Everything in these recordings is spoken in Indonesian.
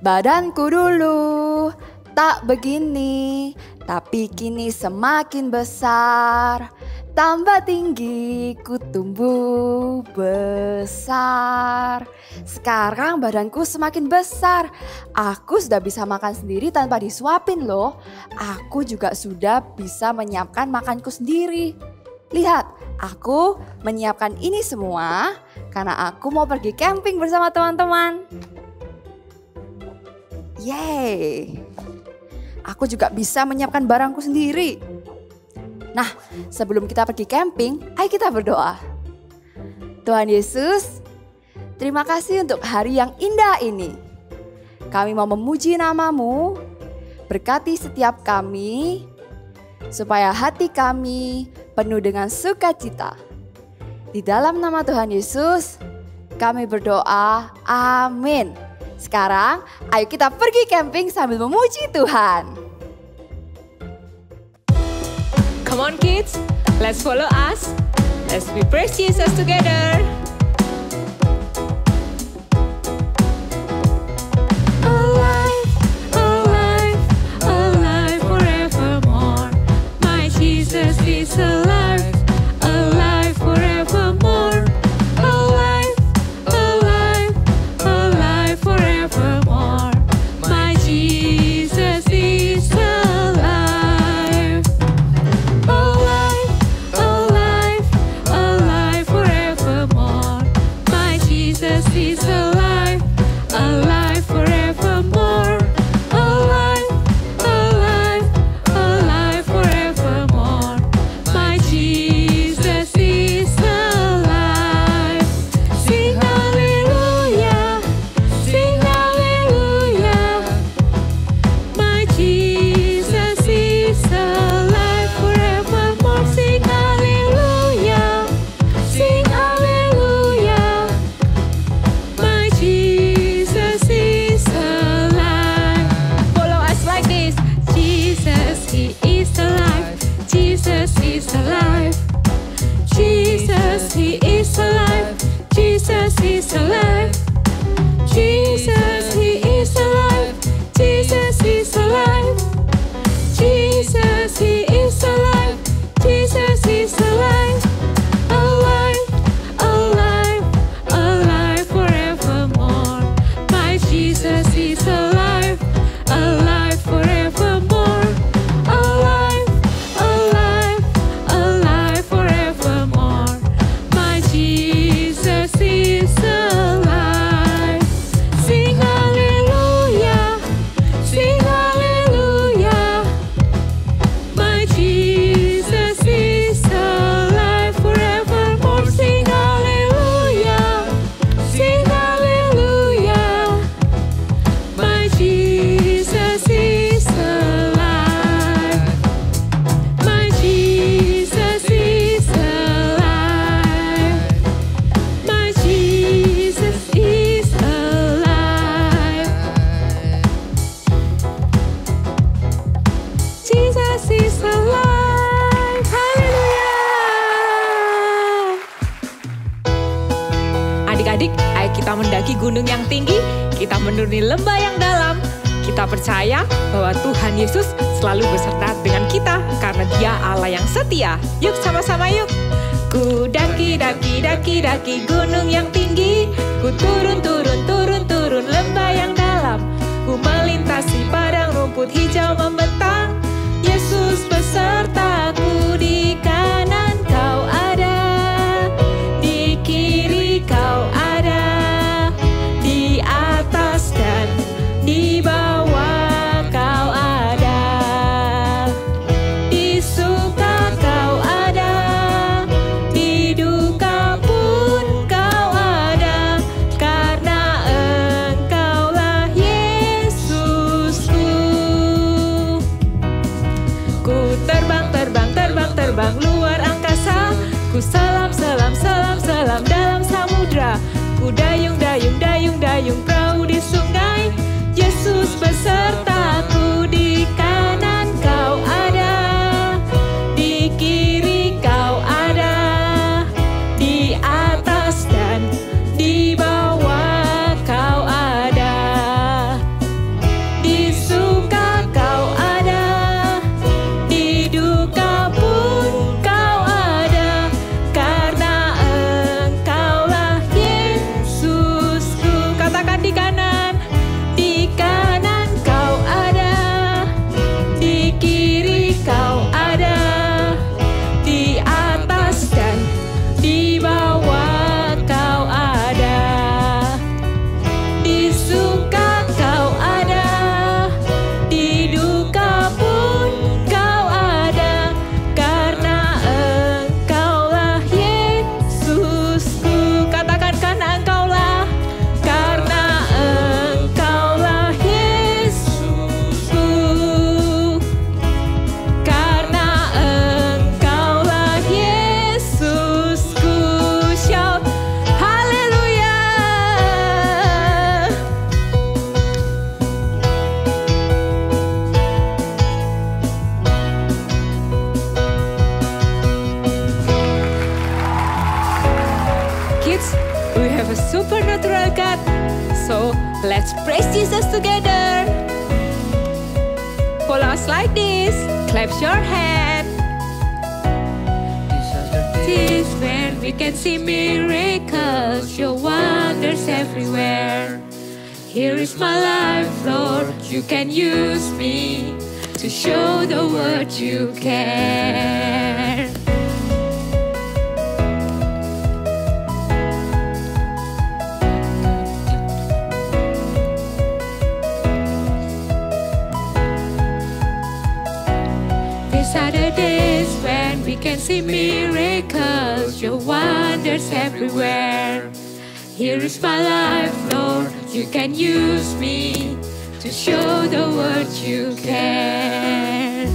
Badanku dulu tak begini, tapi kini semakin besar. Tambah tinggi, ku tumbuh besar. Sekarang badanku semakin besar. Aku sudah bisa makan sendiri tanpa disuapin loh. Aku juga sudah bisa menyiapkan makanku sendiri. Lihat, aku menyiapkan ini semua karena aku mau pergi camping bersama teman-teman. Yeay, aku juga bisa menyiapkan barangku sendiri. Nah, sebelum kita pergi camping, ayo kita berdoa. Tuhan Yesus, terima kasih untuk hari yang indah ini. Kami mau memuji nama-Mu, berkati setiap kami, supaya hati kami penuh dengan sukacita. Di dalam nama Tuhan Yesus, kami berdoa, amin. Sekarang, ayo kita pergi camping sambil memuji Tuhan. Come on kids, let's follow us. Let's be praise Jesus together. Alive, alive, alive forevermore. My Jesus is alive, alive forevermore. Alive, alive, alive forevermore. My Jesus is alive. He's alive, alive forevermore. Alive, alive, alive forevermore. My Jesus is alive. Sing hallelujah, sing hallelujah. My Jesus is alive forevermore. Sing hallelujah, sing hallelujah. Jesus is alive. Follow us like this. Jesus, He is alive. Jesus is alive. Jesus, He is alive. Jesus is alive. Jesus, He is alive. Jesus is alive. Jesus, He is alive. Jesus is alive. Alive, alive, alive forevermore. My Jesus is alive, alive forevermore. Alive, alive, alive forevermore. My Jesus is alive. Sing hallelujah, sing hallelujah. My Jesus is alive forevermore. Sing hallelujah, sing hallelujah. My Jesus is alive. My Jesus is alive. My Jesus is alive. Jesus is alive. Haleluya. Adik-adik, ayo kita mendaki gunung yang tinggi, kita menuruni lembah yang dalam. Kita percaya bahwa Tuhan Yesus selalu beserta dengan kita karena Dia Allah yang setia. Yuk sama-sama yuk. Ku daki, daki, daki, daki gunung yang tinggi. Ku turun, turun, turun, turun lembah yang dalam. Ku melintasi padang rumput hijau membentang. Yesus besertaku, di kanan Kau ada, di kiri Kau ada, di atas dan di bawah Kau ada, di suka Kau ada, di duka pun Kau ada, karena Engkaulah Yesusku. Ku terbang, terbang, terbang, terbang luar angkasa. Ku selam, selam, selam, selam dalam samudra. Ku dayung, dayung, dayung, dayung perahu di sungai. Yesus besertaku, di kanan Kau ada, di kiri Kau ada, di atas dan di bawah Kau ada. supernatural God. So let's praise Jesus together. Follow us like this. Clap your hand. This is when we can see miracles, your wonders everywhere. Here is my life, Lord. You can use me to show the world you care. These are the days when we can see miracles, your wonders everywhere. Here is my life, Lord. You can use me to show the world you care.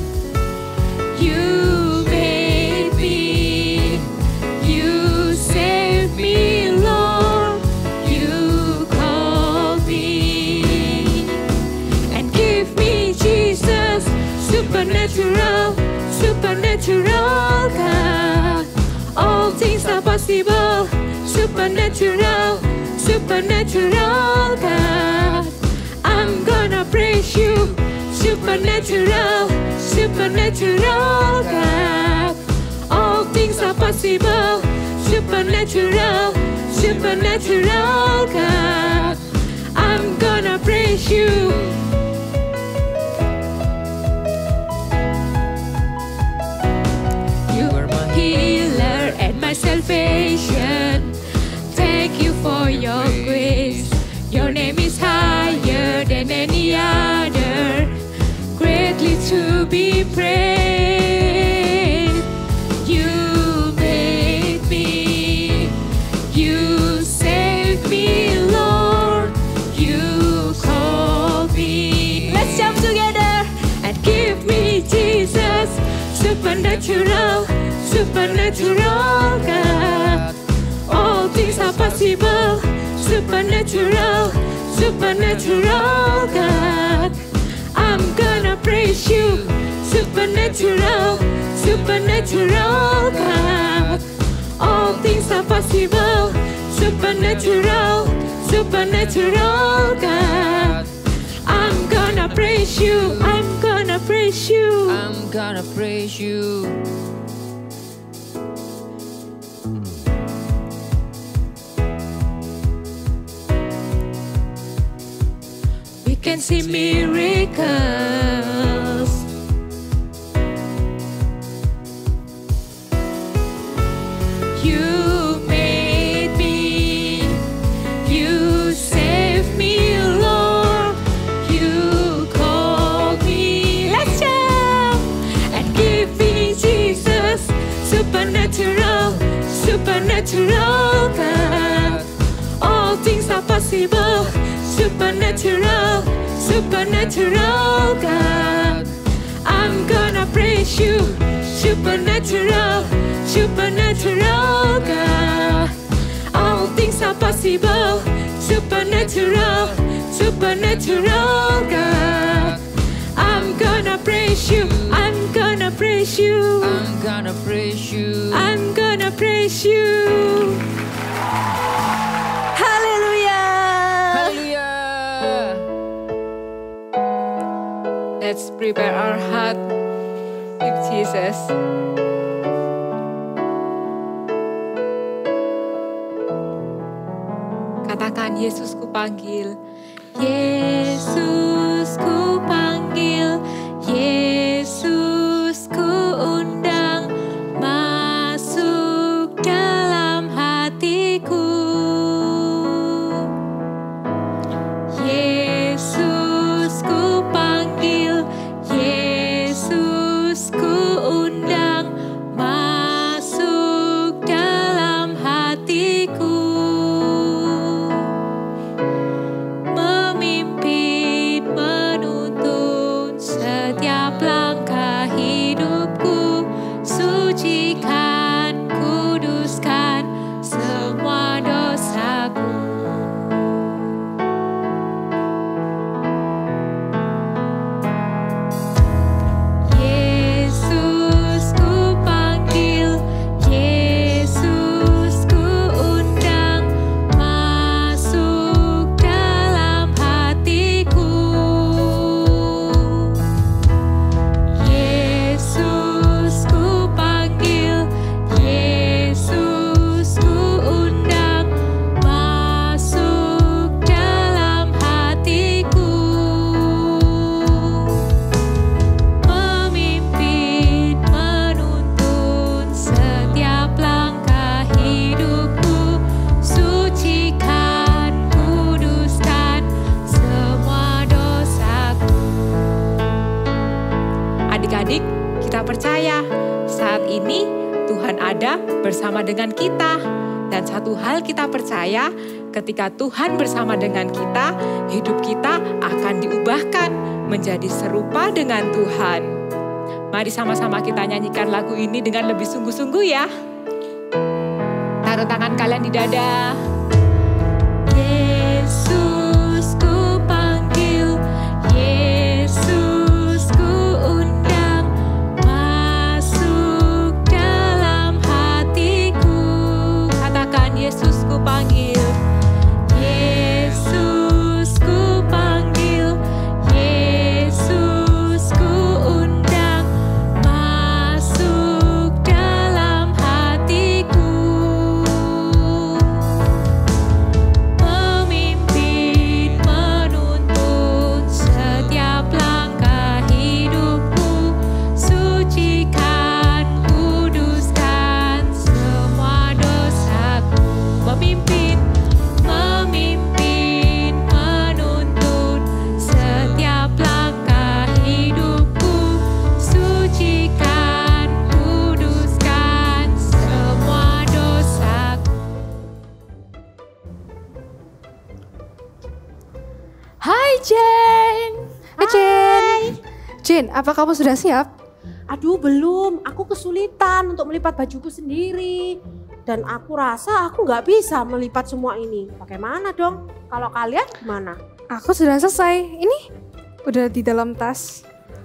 You made me, you saved me, Lord. You called me and give me Jesus, supernatural, supernatural God. All things are possible, supernatural, supernatural God. I'm gonna praise you, supernatural, supernatural God. All things are possible, supernatural, supernatural God. I'm gonna praise you. You are my healer and my salvation. Thank you for your grace. Your name is higher than any other, greatly to be praised. You made me, you saved me, Lord. You called me. Let's jump together and give me Jesus, supernatural, supernatural God. All things are possible, supernatural, supernatural God. I'm gonna praise you, supernatural, supernatural God. All things are possible, supernatural, supernatural God. I'm gonna praise you, I'm gonna praise you, I'm gonna praise you. We can see miracles. You made me, you saved me, Lord. You called me. Let's jump and give me Jesus, supernatural, supernatural God. All things are possible, supernatural, supernatural God. I'm gonna praise you, supernatural, supernatural God. All things are possible, supernatural, supernatural God. I'm gonna praise you, I'm gonna praise you, I'm gonna praise you. I'm gonna praise you. Hallelujah. Hallelujah. Let's prepare our heart with Jesus. Katakan, Yesus ku panggil. Yesus ku panggil. Yesus ku undang. Masuk dalam hatiku. Yesus ku panggil. Yesus ku undang. Masuk dalam hatiku. Memimpin kita percaya saat ini Tuhan ada bersama dengan kita. Dan satu hal kita percaya, ketika Tuhan bersama dengan kita, hidup kita akan diubahkan menjadi serupa dengan Tuhan. Mari sama-sama kita nyanyikan lagu ini dengan lebih sungguh-sungguh ya. Taruh tangan kalian di dada. Yesus ku panggil, Yesus ku undang, masuk dalam hatiku. Katakan Yesus ku panggil, Yesus ku panggil, Yesus ku undang, masuk dalam hatiku. Memimpin, menuntun setiap langkah hidupku, sucikan, kuduskan semua dosaku. Memimpin, memimpin, menuntun setiap langkah hidupku, sucikan, kuduskan semua dosaku. Hai Jen. Jen, apa kamu sudah siap? Aduh belum, aku kesulitan untuk melipat bajuku sendiri. Dan aku rasa aku nggak bisa melipat semua ini. Bagaimana dong? Kalau kalian gimana? Aku sudah selesai. Ini udah di dalam tas.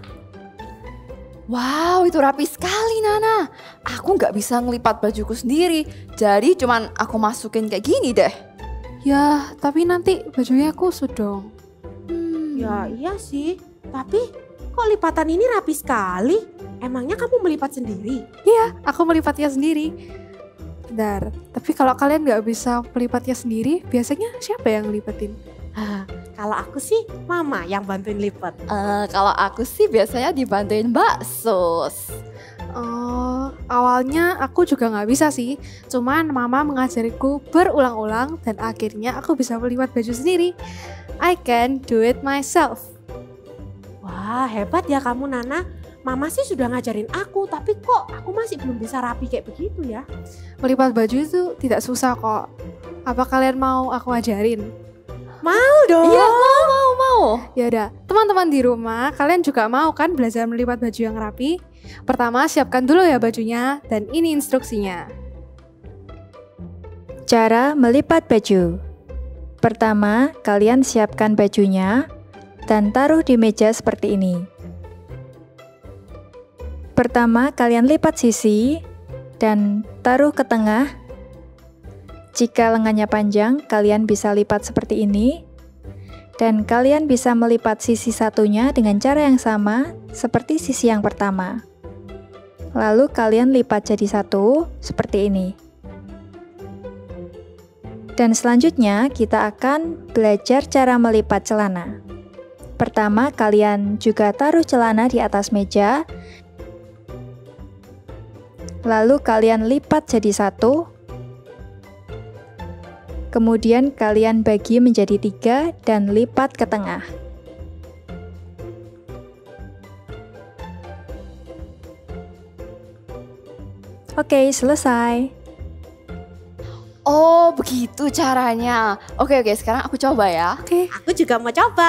Wow, itu rapi sekali Nana. Aku nggak bisa ngelipat bajuku sendiri. Jadi cuman aku masukin kayak gini deh. Ya, tapi nanti bajunya kusut dong. Ya iya sih, tapi kok lipatan ini rapi sekali? Emangnya kamu melipat sendiri? Iya, aku melipatnya sendiri. Bentar, tapi kalau kalian nggak bisa melipatnya sendiri, biasanya siapa yang ngelipatin? Kalau aku sih mama yang bantuin lipat. Kalau aku sih biasanya dibantuin Mbak Sus. Oh, awalnya aku juga nggak bisa sih. Cuman mama mengajariku berulang-ulang dan akhirnya aku bisa melipat baju sendiri. I can do it myself. Wah hebat ya kamu Nana. Mama sih sudah ngajarin aku, tapi kok aku masih belum bisa rapi kayak begitu ya? Melipat baju itu tidak susah kok. Apa kalian mau aku ajarin? Mau dong. Iya mau. Ya udah, teman-teman di rumah, kalian juga mau kan belajar melipat baju yang rapi? Pertama, siapkan dulu ya bajunya, dan ini instruksinya. Cara melipat baju. Pertama, kalian siapkan bajunya dan taruh di meja seperti ini. Pertama, kalian lipat sisi dan taruh ke tengah. Jika lengannya panjang, kalian bisa lipat seperti ini. Dan kalian bisa melipat sisi satunya dengan cara yang sama seperti sisi yang pertama. Lalu kalian lipat jadi satu seperti ini. Dan selanjutnya kita akan belajar cara melipat celana. Pertama, kalian juga taruh celana di atas meja. Lalu kalian lipat jadi satu. Kemudian kalian bagi menjadi 3 dan lipat ke tengah. Oke, selesai. Oh begitu caranya. Oke sekarang aku coba ya. Oke. Aku juga mau coba.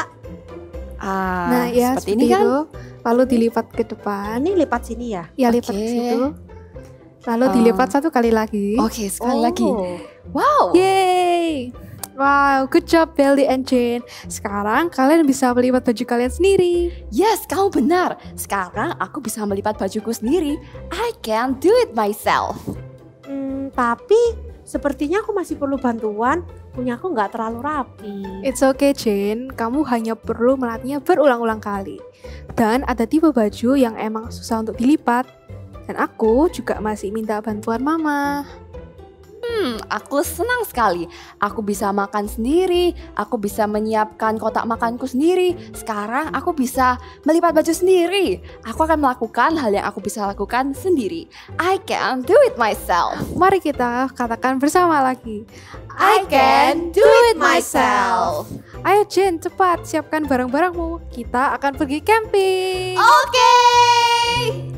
Nah ya seperti seperti ini kan. itu. Lalu dilipat ke depan. Ini lipat sini ya? Ya lipat ke Oke. situ. Lalu dilipat satu kali lagi. Oke sekali lagi. Oh. Wow. Yeay. Wow, good job Belly and Jane. Sekarang kalian bisa melipat baju kalian sendiri. Yes, kamu benar. Sekarang aku bisa melipat bajuku sendiri. I can do it myself. Tapi sepertinya aku masih perlu bantuan. Punya aku nggak terlalu rapi. It's okay Jane, kamu hanya perlu melatihnya berulang-ulang kali. Dan ada tipe baju yang emang susah untuk dilipat. Dan aku juga masih minta bantuan mama. Aku senang sekali. Aku bisa makan sendiri. Aku bisa menyiapkan kotak makanku sendiri. Sekarang aku bisa melipat baju sendiri. Aku akan melakukan hal yang aku bisa lakukan sendiri. I can do it myself. Mari kita katakan bersama lagi. I can do it myself. Ayo Jane, cepat siapkan barang-barangmu. Kita akan pergi camping. Oke.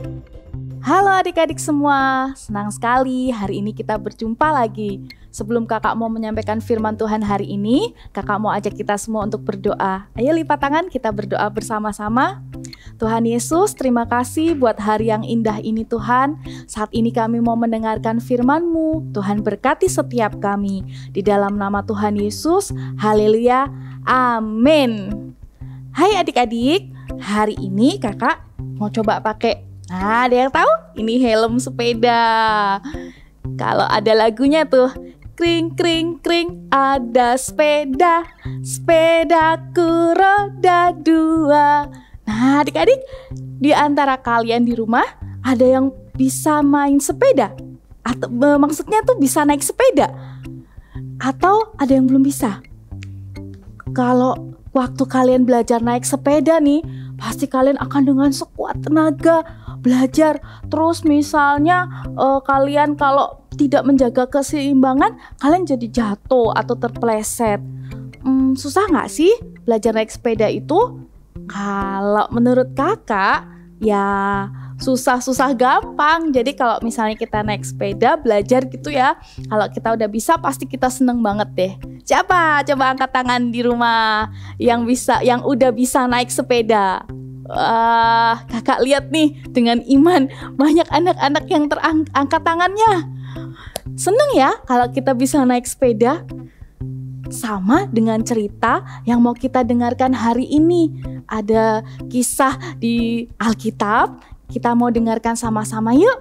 Halo adik-adik semua, senang sekali hari ini kita berjumpa lagi. Sebelum kakak mau menyampaikan firman Tuhan hari ini, kakak mau ajak kita semua untuk berdoa. Ayo lipat tangan, kita berdoa bersama-sama. Tuhan Yesus, terima kasih buat hari yang indah ini Tuhan. Saat ini kami mau mendengarkan firman-Mu. Tuhan berkati setiap kami. Di dalam nama Tuhan Yesus, haleluya, amin. Hai adik-adik, hari ini kakak mau coba pakai, nah ada yang tahu? Ini helm sepeda. Kalau ada lagunya tuh, kring kring kring, ada sepeda, sepedaku roda dua. Nah adik-adik, di antara kalian di rumah ada yang bisa main sepeda? Atau maksudnya tuh bisa naik sepeda? Atau ada yang belum bisa? Kalau waktu kalian belajar naik sepeda nih, pasti kalian akan dengan sekuat tenaga belajar. Terus misalnya kalian kalau tidak menjaga keseimbangan, kalian jadi jatuh atau terpeleset. Susah nggak sih belajar naik sepeda itu? Kalau menurut kakak, ya susah-susah gampang. Jadi kalau misalnya kita naik sepeda belajar gitu ya, kalau kita udah bisa pasti kita seneng banget deh. Siapa? Coba angkat tangan di rumah yang udah bisa naik sepeda. Kakak lihat nih, dengan iman banyak anak-anak yang terangkat tangannya. Seneng ya kalau kita bisa naik sepeda. Sama dengan cerita yang mau kita dengarkan hari ini. Ada kisah di Alkitab, kita mau dengarkan sama-sama yuk.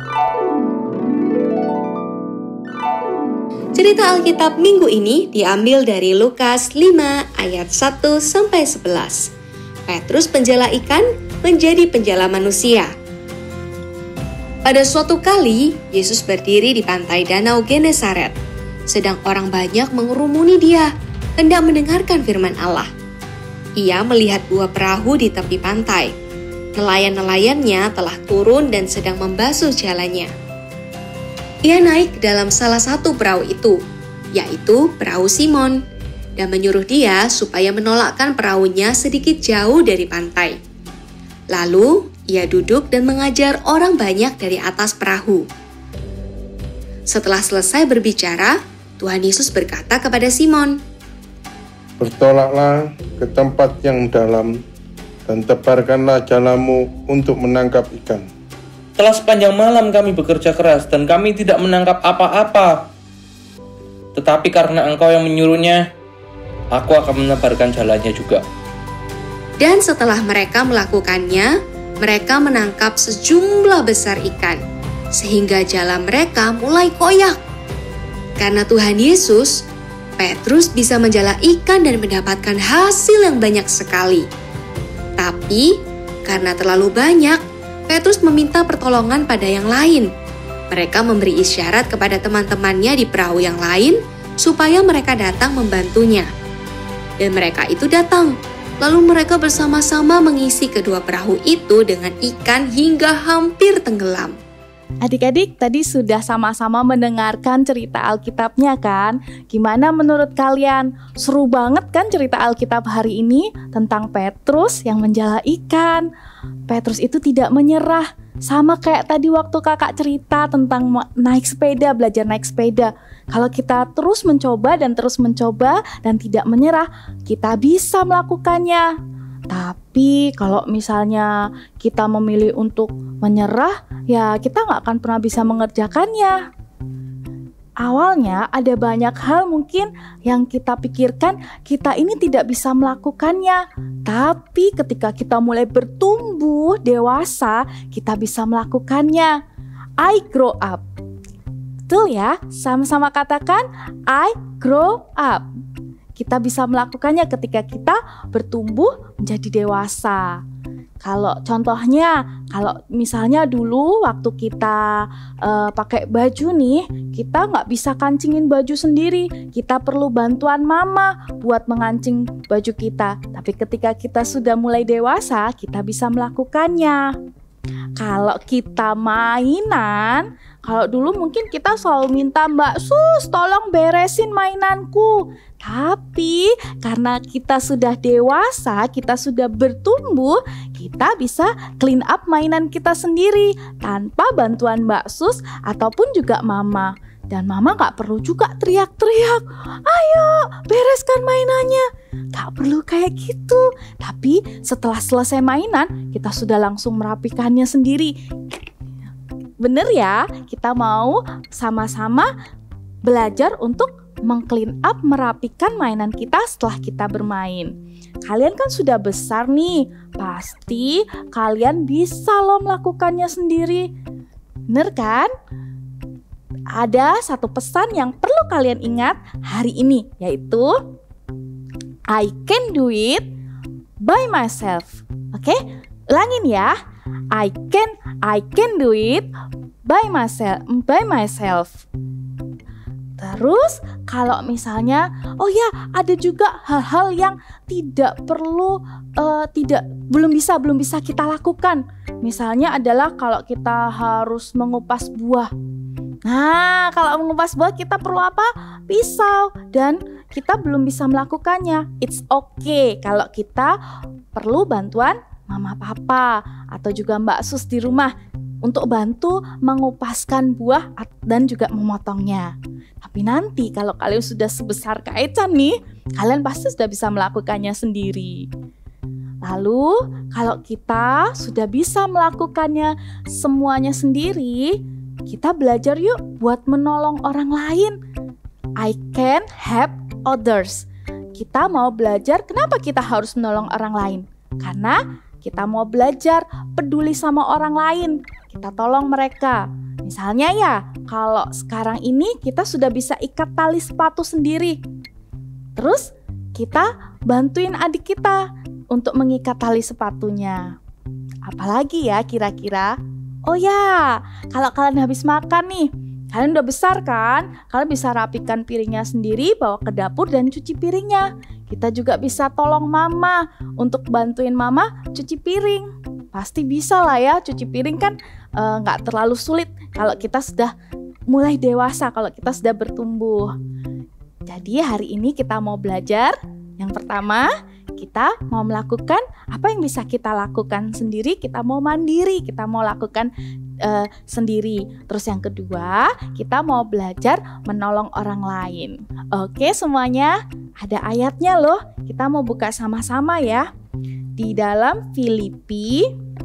Cerita Alkitab minggu ini diambil dari Lukas 5 ayat 1-11. Petrus penjala ikan menjadi penjala manusia. Pada suatu kali, Yesus berdiri di pantai Danau Genesaret. Sedang orang banyak mengerumuni dia, hendak mendengarkan firman Allah. Ia melihat dua perahu di tepi pantai. Nelayan-nelayannya telah turun dan sedang membasuh jalannya. Ia naik ke dalam salah satu perahu itu, yaitu perahu Simon, dan menyuruh dia supaya menolakkan perahunya sedikit jauh dari pantai. Lalu, ia duduk dan mengajar orang banyak dari atas perahu. Setelah selesai berbicara, Tuhan Yesus berkata kepada Simon, "Bertolaklah ke tempat yang dalam dan tebarkanlah jalamu untuk menangkap ikan." Telah sepanjang malam kami bekerja keras dan kami tidak menangkap apa-apa. Tetapi karena Engkau yang menyuruhnya, aku akan menebarkan jalannya juga. Dan setelah mereka melakukannya, mereka menangkap sejumlah besar ikan, sehingga jala mereka mulai koyak. Karena Tuhan Yesus, Petrus bisa menjala ikan dan mendapatkan hasil yang banyak sekali. Tapi, karena terlalu banyak, Petrus meminta pertolongan pada yang lain. Mereka memberi isyarat kepada teman-temannya di perahu yang lain supaya mereka datang membantunya. Dan mereka itu datang. Lalu mereka bersama-sama mengisi kedua perahu itu dengan ikan hingga hampir tenggelam. Adik-adik tadi sudah sama-sama mendengarkan cerita Alkitabnya kan? Gimana menurut kalian? Seru banget kan cerita Alkitab hari ini tentang Petrus yang menjala ikan. Petrus itu tidak menyerah. Sama kayak tadi waktu kakak cerita tentang naik sepeda, belajar naik sepeda. Kalau kita terus mencoba dan tidak menyerah, kita bisa melakukannya. Tapi kalau misalnya kita memilih untuk menyerah, ya kita nggak akan pernah bisa mengerjakannya. Awalnya ada banyak hal mungkin yang kita pikirkan kita ini tidak bisa melakukannya. Tapi ketika kita mulai bertumbuh dewasa, kita bisa melakukannya. I grow up. Betul ya? Sama-sama katakan I grow up. Kita bisa melakukannya ketika kita bertumbuh menjadi dewasa. Kalau contohnya, kalau misalnya dulu waktu kita pakai baju nih, kita nggak bisa kancingin baju sendiri. Kita perlu bantuan mama buat mengancing baju kita. Tapi ketika kita sudah mulai dewasa, kita bisa melakukannya. Kalau kita mainan, kalau dulu mungkin kita selalu minta Mbak Sus tolong beresin mainanku. Tapi karena kita sudah dewasa, kita sudah bertumbuh, kita bisa clean up mainan kita sendiri tanpa bantuan Mbak Sus ataupun juga Mama. Dan Mama gak perlu juga teriak-teriak, ayo bereskan mainannya. Gak perlu kayak gitu. Tapi setelah selesai mainan, kita sudah langsung merapikannya sendiri. Bener ya, kita mau sama-sama belajar untuk meng-clean up, merapikan mainan kita setelah kita bermain. Kalian kan sudah besar nih, pasti kalian bisa loh melakukannya sendiri. Bener kan? Ada satu pesan yang perlu kalian ingat hari ini, yaitu I can do it by myself. Oke? Ulangin ya. I can do it by myself. Terus kalau misalnya, oh ya, ada juga hal-hal yang belum bisa kita lakukan. Misalnya adalah kalau kita harus mengupas buah. Nah, kalau mengupas buah kita perlu apa? Pisau, dan kita belum bisa melakukannya. It's okay kalau kita perlu bantuan mama papa atau juga Mbak Sus di rumah untuk bantu mengupaskan buah dan juga memotongnya. Tapi nanti kalau kalian sudah sebesar Kak Ecan nih, kalian pasti sudah bisa melakukannya sendiri. Lalu kalau kita sudah bisa melakukannya semuanya sendiri, kita belajar yuk buat menolong orang lain. I can help others. Kita mau belajar kenapa kita harus menolong orang lain. Karena kita mau belajar peduli sama orang lain. Kita tolong mereka. Misalnya ya, kalau sekarang ini kita sudah bisa ikat tali sepatu sendiri. Terus kita bantuin adik kita untuk mengikat tali sepatunya. Apalagi ya kira-kira? Oh ya, kalau kalian habis makan nih, kalian udah besar kan? Kalian bisa rapikan piringnya sendiri, bawa ke dapur dan cuci piringnya. Kita juga bisa tolong mama untuk bantuin mama cuci piring. Pasti bisa lah ya, cuci piring kan nggak terlalu sulit kalau kita sudah mulai dewasa, kalau kita sudah bertumbuh. Jadi hari ini kita mau belajar. Yang pertama, kita mau melakukan apa yang bisa kita lakukan sendiri, kita mau mandiri, kita mau lakukan sendiri. Terus yang kedua, kita mau belajar menolong orang lain. Oke semuanya, ada ayatnya loh, kita mau buka sama-sama ya. Di dalam Filipi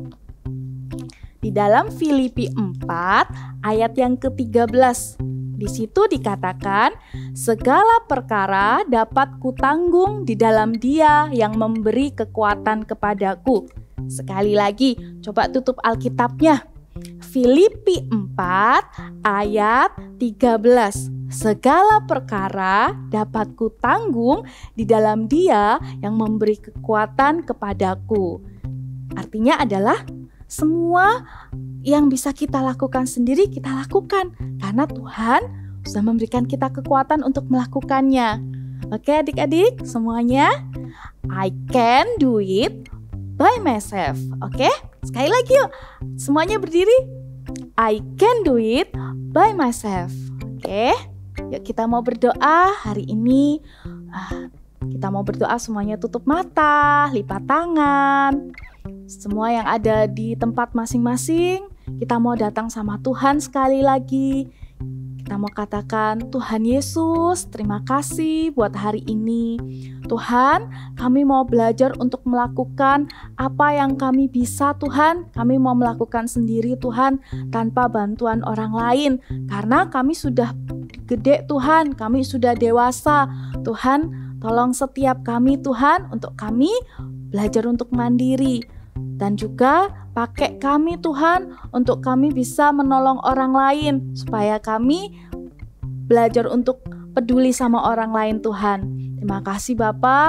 4 ayat yang ke-13. Di situ dikatakan, segala perkara dapat kutanggung di dalam Dia yang memberi kekuatan kepadaku. Sekali lagi, coba tutup Alkitabnya. Filipi 4 ayat 13. Segala perkara dapat kutanggung di dalam Dia yang memberi kekuatan kepadaku. Artinya adalah semua yang bisa kita lakukan sendiri, kita lakukan. Karena Tuhan sudah memberikan kita kekuatan untuk melakukannya. Oke adik-adik semuanya, I can do it by myself. Oke, sekali lagi yuk, semuanya berdiri. I can do it by myself. Oke, yuk kita mau berdoa hari ini. Kita mau berdoa semuanya tutup mata, lipat tangan. Semua yang ada di tempat masing-masing, kita mau datang sama Tuhan sekali lagi. Kita mau katakan, Tuhan Yesus, terima kasih buat hari ini. Tuhan, kami mau belajar untuk melakukan apa yang kami bisa, Tuhan. Kami mau melakukan sendiri, Tuhan, tanpa bantuan orang lain. Karena kami sudah gede, Tuhan. Kami sudah dewasa. Tuhan, tolong setiap kami, Tuhan, untuk kami belajar untuk mandiri. Dan juga pakai kami Tuhan untuk kami bisa menolong orang lain, supaya kami belajar untuk peduli sama orang lain Tuhan. Terima kasih Bapa,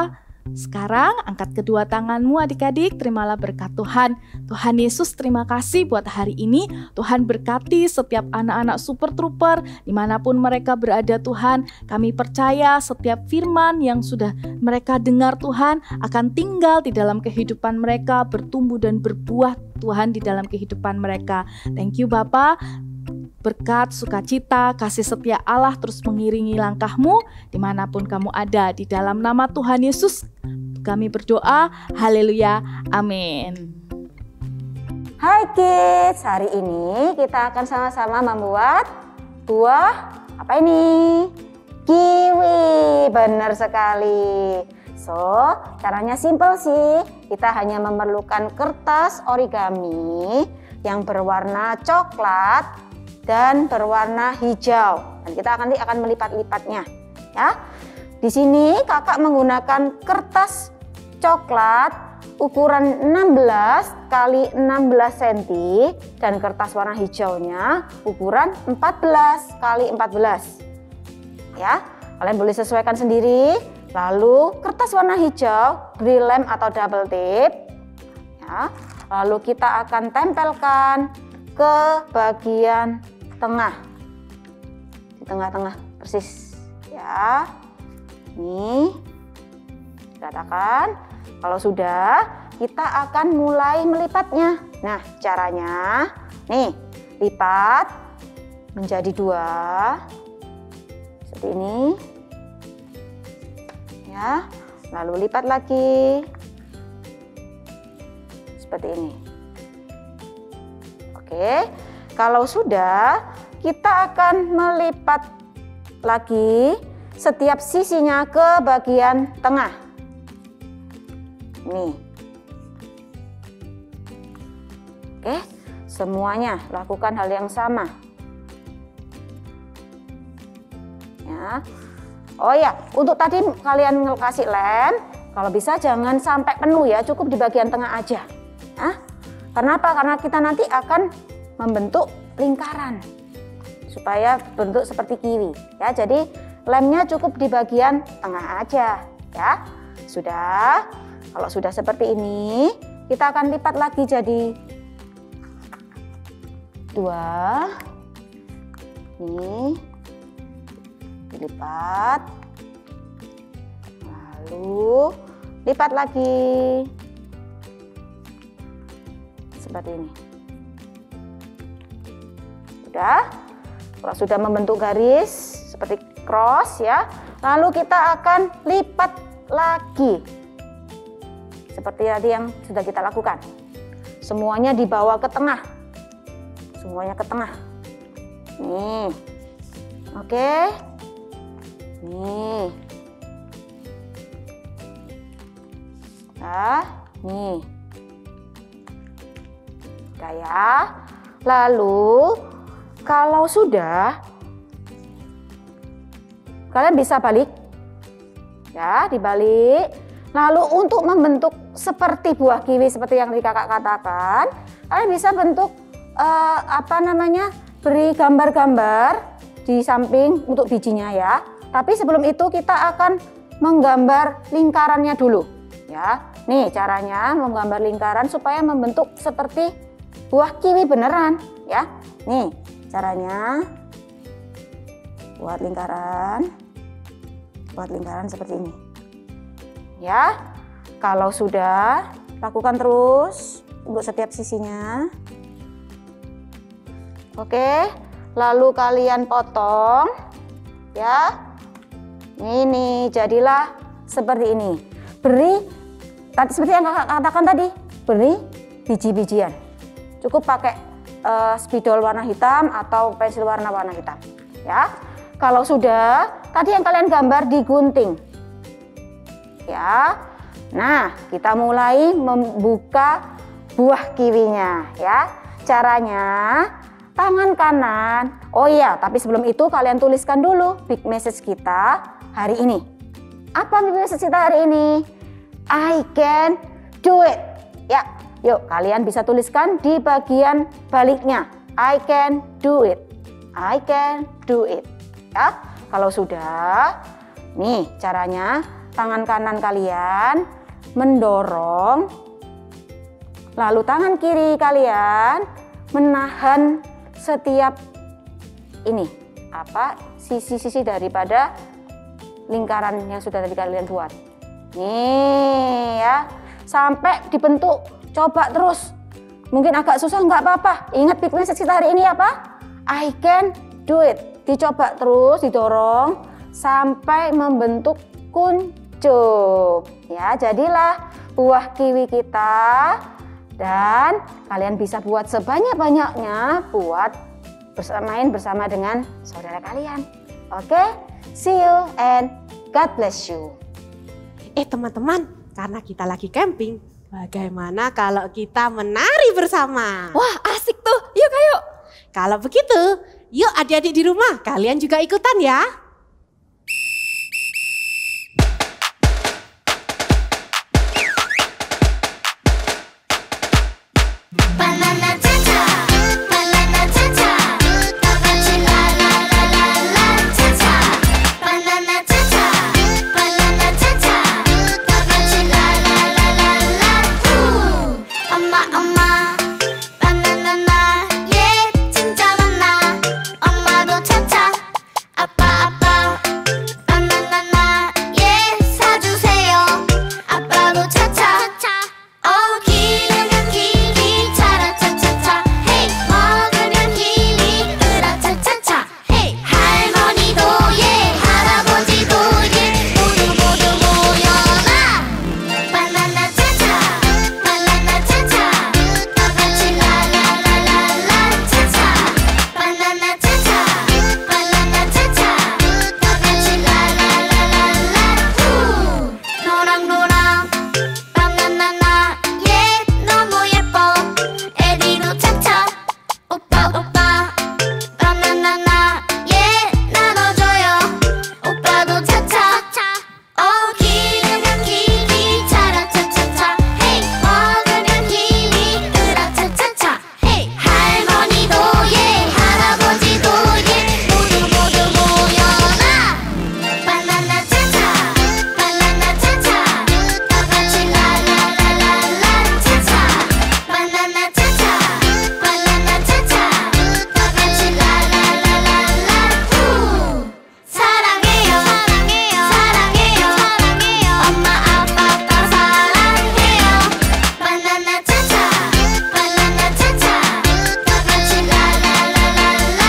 Sekarang angkat kedua tanganmu adik-adik, terimalah berkat Tuhan. Tuhan Yesus, terima kasih buat hari ini. Tuhan berkati setiap anak-anak Super Trooper dimanapun mereka berada Tuhan. Kami percaya setiap firman yang sudah mereka dengar Tuhan akan tinggal di dalam kehidupan mereka, bertumbuh dan berbuah Tuhan di dalam kehidupan mereka. Thank you Bapa. Berkat, sukacita, kasih setia Allah terus mengiringi langkahmu dimanapun kamu ada. Di dalam nama Tuhan Yesus kami berdoa, haleluya, amin. Hai kids, hari ini kita akan sama-sama membuat buah apa ini? Kiwi, benar sekali. So, caranya simple sih. Kita hanya memerlukan kertas origami yang berwarna coklat dan berwarna hijau. Dan kita akan melipat-lipatnya, ya. Di sini kakak menggunakan kertas coklat ukuran 16 x 16 cm dan kertas warna hijaunya ukuran 14 x 14. Ya, kalian boleh sesuaikan sendiri. Lalu kertas warna hijau beri lem atau double tape. Ya, lalu kita akan tempelkan ke bagian tengah, di tengah-tengah persis ya. Nih, katakan kalau sudah kita akan mulai melipatnya. Nah, caranya nih, lipat menjadi 2 seperti ini ya, lalu lipat lagi seperti ini. Oke, kalau sudah, kita akan melipat lagi setiap sisinya ke bagian tengah. Nih. Oke, semuanya lakukan hal yang sama. Ya. Oh ya, untuk tadi kalian kasih lem, kalau bisa jangan sampai penuh ya, cukup di bagian tengah aja. Nah, kenapa? Karena kita nanti akan membentuk lingkaran supaya bentuk seperti kiwi ya. Jadi lemnya cukup di bagian tengah aja ya. Sudah. Kalau sudah seperti ini, kita akan lipat lagi jadi 2. Nih, dilipat, lalu lipat lagi seperti ini. Sudah, kalau sudah membentuk garis seperti cross ya, lalu kita akan lipat lagi seperti tadi yang sudah kita lakukan. Semuanya dibawa ke tengah, semuanya ke tengah. Nih, oke, nih, nah, nih, udah ya. Lalu kalau sudah, kalian bisa balik ya, dibalik. Lalu untuk membentuk seperti buah kiwi seperti yang kakak katakan, kalian bisa bentuk beri gambar-gambar di samping untuk bijinya ya. Tapi sebelum itu kita akan menggambar lingkarannya dulu ya. Nih caranya menggambar lingkaran supaya membentuk seperti buah kiwi beneran ya. Nih caranya buat lingkaran seperti ini ya. Kalau sudah, lakukan terus untuk setiap sisinya. Oke, lalu kalian potong ya. Ini jadilah seperti ini. Beri seperti yang kakak katakan tadi, beri biji-bijian. Cukup pakai spidol warna hitam atau pensil warna hitam ya. Kalau sudah, tadi yang kalian gambar digunting ya. Nah, kita mulai membuka buah kiwinya ya. Caranya tangan kanan. Oh iya, tapi sebelum itu kalian tuliskan dulu big message kita hari ini. Apa big message kita hari ini? I can do it. Ya, yuk kalian bisa tuliskan di bagian baliknya. I can do it. I can do it. Ya, kalau sudah, nih caranya tangan kanan kalian mendorong, lalu tangan kiri kalian menahan setiap ini sisi-sisi daripada lingkaran yang sudah tadi kalian buat. Nih ya, sampai dibentuk. Coba terus. Mungkin agak susah nggak apa-apa. Ingat big message kita hari ini apa? I can do it. Dicoba terus, didorong sampai membentuk kuncup. Ya, jadilah buah kiwi kita. Dan kalian bisa buat sebanyak-banyaknya buat main bersama dengan saudara kalian. Oke, see you and God bless you. Teman-teman, karena kita lagi camping, bagaimana kalau kita menari bersama? Wah, asik tuh. Yuk, ayo. Kalau begitu, yuk adik-adik di rumah, kalian juga ikutan ya. Banana cha-cha, banana cha-cha, kita 같이 la la la la la cha-cha. Banana cha-cha, banana cha-cha, kita 같이 la la la la la. 엄마 엄마, 바나나 얘 진짜 많아. 엄마도 cha-cha, 아빠 아빠, 바나나 얘 사주세요. 아빠도 cha-cha, 기르면 기리 차라차차차. 헤이 먹으면 힘이 으라차차차. 헤이 할머니도 예 할아버지도 예 모두 모두 모여라. 바나나 차차, 바나나 차차, 다 같이 라라라라라 차차. 바나나 차차, 바나나 차차, 다 같이 라라라라라. 노랑노랑 바나나 얘 너무 예뻐. 에디도 차차. 오빠 오빠 바나나 얘 나눠줘요. 오빠도 차차. 기르면 기리 차라차차차. 헤이 먹으면 힘이 으라차차차. 헤이 할머니도 예 할아버지도 예 모두 모두 모여라. 바나나 차차, 바나나 차차, 다 같이 라라라라라 차차. 바나나 차차, 바나나 차차, 다 같이 라라라라라. 사랑해요, 사랑해요, 사랑해요, 사랑해요. 엄마 아빠 다 사랑해요. 바나나 차차, 바나나 차차, 다 같이 라라라라라.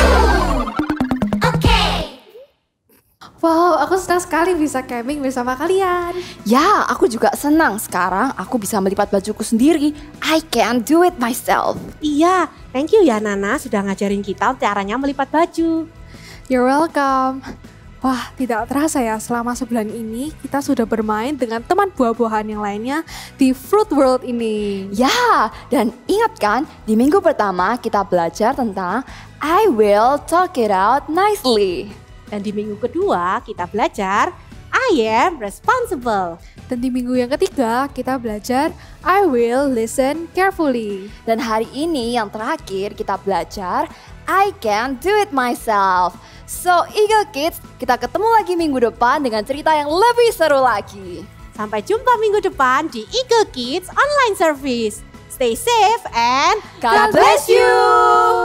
오케이. Wow, aku senang sekali bisa camping bersama kalian. Ya, aku juga senang. Sekarang aku bisa melipat bajuku sendiri. I can do it myself. Iya, thank you ya Nana sudah ngajarin kita caranya melipat baju. You're welcome. Wah, tidak terasa ya selama sebulan ini kita sudah bermain dengan teman buah-buahan yang lainnya di Fruit World ini. Ya, dan ingat kan di minggu pertama kita belajar tentang I will talk it out nicely. Dan di minggu kedua kita belajar I am responsible. Dan di minggu yang ketiga kita belajar I will listen carefully. Dan hari ini yang terakhir kita belajar I can do it myself. So Eagle Kids, kita ketemu lagi minggu depan dengan cerita yang lebih seru lagi. Sampai jumpa minggu depan di Eagle Kids Online Service. Stay safe and God bless you.